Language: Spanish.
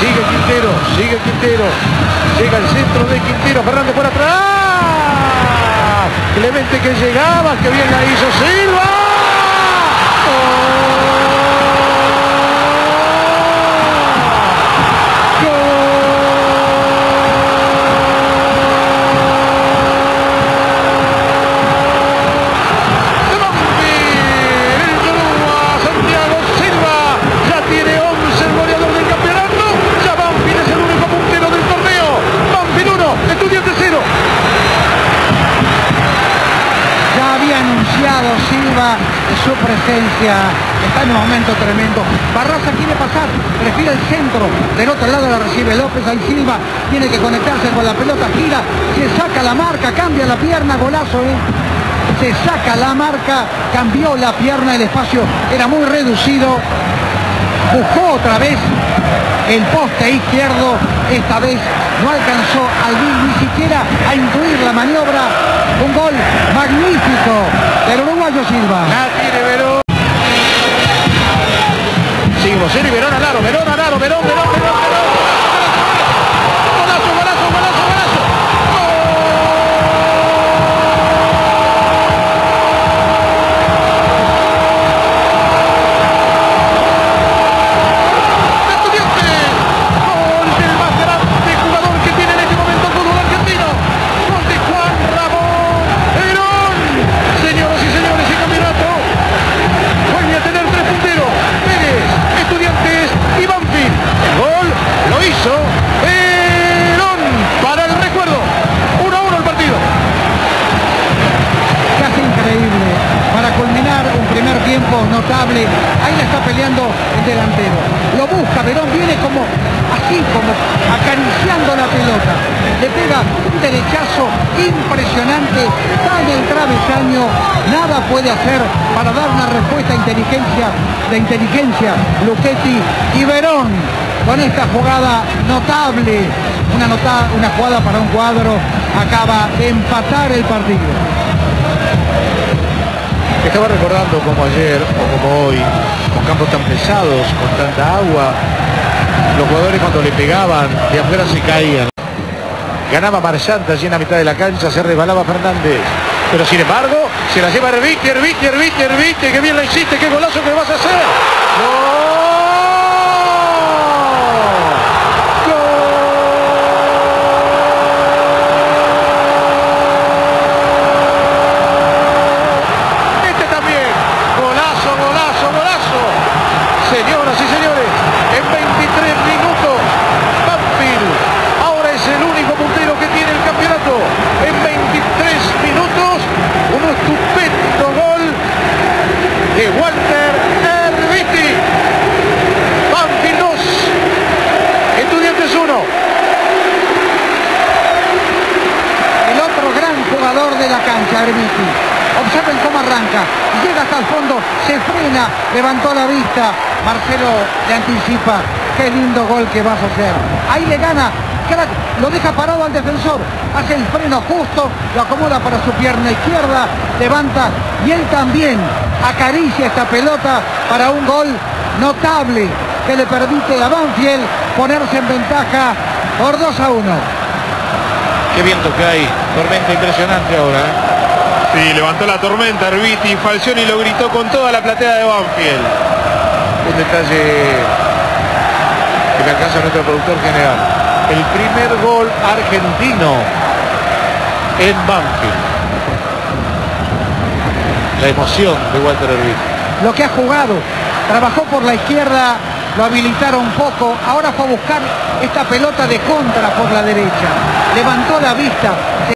Sigue Quintero. Llega el centro de Quintero. Fernández por atrás. Clemente que llegaba. Que bien la hizo Silva. Silva, su presencia está en un momento tremendo. Barraza quiere pasar, prefiere el centro, del otro lado la recibe López. Ahí Silva tiene que conectarse con la pelota, gira, se saca la marca, cambia la pierna, golazo, se saca la marca, cambió la pierna, el espacio era muy reducido, buscó otra vez el poste izquierdo, esta vez no alcanzó ni siquiera a intuir la maniobra. Un gol magnífico del uruguayo Silva. La tiene Verón. Seguimos, Verón al aro, Verón. Notable, ahí la está peleando el delantero, lo busca, Verón viene como acariciando la pelota, le pega un derechazo impresionante, está en el travesaño, nada puede hacer para dar una respuesta de inteligencia Luchetti, y Verón con esta jugada notable, una jugada para un cuadro, acaba de empatar el partido. Estaba recordando como ayer o como hoy, con campos tan pesados, con tanta agua, los jugadores cuando le pegaban de afuera se caían. Ganaba Marchanta allí en la mitad de la cancha, se resbalaba Fernández. Pero sin embargo, se la lleva Erviti, que bien la hiciste, qué golazo que vas a hacer. ¡Gol! Señoras y señores, en 23 minutos, Banfield ahora es el único puntero que tiene el campeonato. En 23 minutos, un estupendo gol de Walter Erviti. Banfield 2, Estudiantes 1. El otro gran jugador de la cancha, Erviti. Observen cómo arranca, llega hasta el fondo, se frena, levantó la vista, Marcelo le anticipa, qué lindo gol que vas a hacer. Ahí le gana, lo deja parado al defensor, hace el freno justo, lo acomoda para su pierna izquierda, levanta y él también acaricia esta pelota para un gol notable que le permite a Banfield ponerse en ventaja por 2-1. Qué viento que hay, tormenta impresionante ahora, Sí, levantó la tormenta Erviti, Falcioni lo gritó con toda la platea de Banfield. Un detalle que me alcanza nuestro productor general. El primer gol argentino en Banfield. La emoción de Walter Erviti. Lo que ha jugado, trabajó por la izquierda, lo habilitaron un poco, ahora fue a buscar esta pelota de contra por la derecha. Levantó la vista.